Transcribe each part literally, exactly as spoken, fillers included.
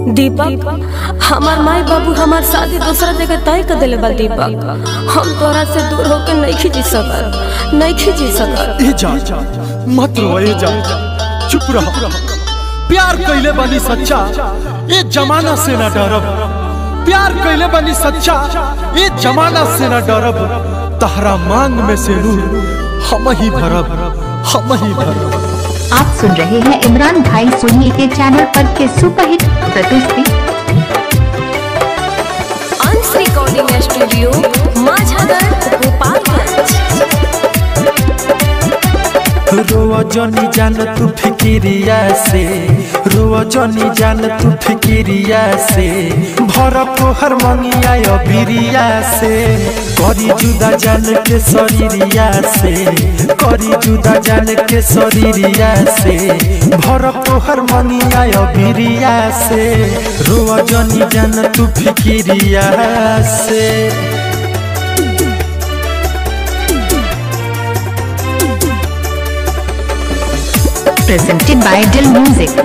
दीपक, हमार माई बाबू हमार शादी दूसरा जगह तय कर दिले बा। दीपक, हम तोरा से दूर होके नहीं खींची सकत, नहीं खींची सकत। ए जा, मत रो, ए जा, चुप रह। प्यार कइले बानी सच्चा, ए जमाना से ना डरब। प्यार कइले बानी सच्चा, ए जमाना से ना डरब। तहरा मांग में से नूर हम ही भरब, हम ही भरब। आप सुन रहे हैं इमरान भाई सोनी के चैनल पर के सुपरहिट प्रस्तुति अंश रिकॉर्डिंग स्टूडियो माझागर गोपालगंज। रोवा जनी जान तू फिकिरिया से, रोवा जनी जान तू फिकिरिया से। भरब तोहर मंगिया अबिरिया से, करी जुदा जान के शरीरिया से, करी जुदा जान के शरीरिया से। भरब तोहर मंगिया अबिरिया से, रोवा जनी जान तू फिकिरिया से। presented by Dill Music।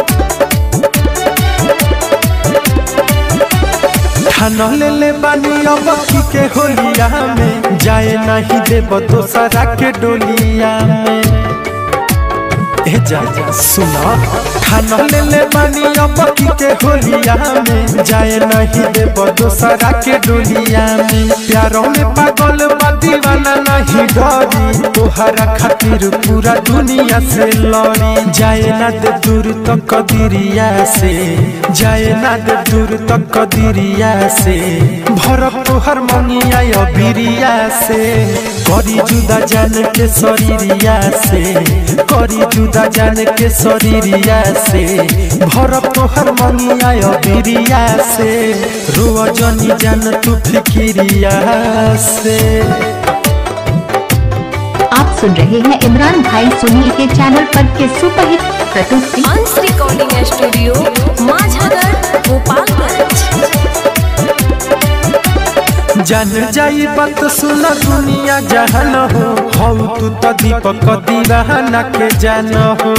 ठान ले ले बानी अब के होलिया में, जाए नहीं देव दोसरा के डोलिया में। ए जा जा सुना, ठान ले ले बानी अब के होलिया में, जाए नहीं देव दोसरा के डोलिया में। प्यारों में पागल बा दीवाना नहीं डरी, तोहरा खातिर पूरा दुनिया से लड़ी। जाए ना दे दूर तक कदरिया से, जाए ना दे दूर तक कदरिया से। भरब तोहर मंगिया अबिरिया से, करी जुदा जान के शरीरिया से, करी जुदा जान के शरीरिया से। भरब तोहर मंगिया अबिरिया से, रोवा जनी जान तू फिकिरिया से। आप सुन रहे हैं इमरान भाई सोनी के चैनल पर के सुपरहिट प्रस्तुति अंश रिकॉर्डिंग स्टूडियो माझागर गोपालगंज। जान जाई बात सुन दुनिया जहान हो, हम तू तो दीपक दीवाना के जान हो।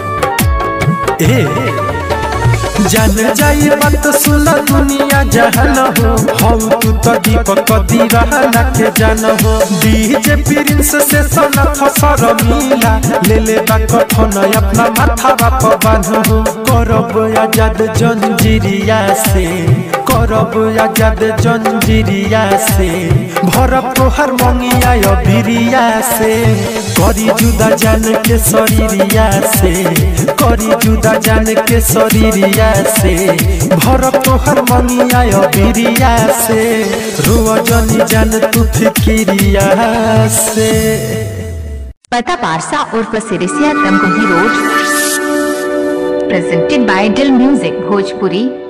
ए जान जाई बात सुन दुनिया जहान हो, हम तू तो दीपक दीवाना के जान हो। डीजे प्रिंस से सना फसर मिला, ले ले बा कफन अपना माथा बाप बांधो। करब आजाद जंजीरिया से, करब आजाद जंजीरिया से। भरब तोहर मंगिया अबिरिया से, करी जुदा जान के शरीरिया से, करी जुदा जान के शरीरिया से। भरब तोहर मंगिया अबिरिया से, रोवा जनी जान तू फिकिरिया से। पता पारसा उर्फ Sirisiya Tamkuhi road. Presented by Dil music Bhojpuri.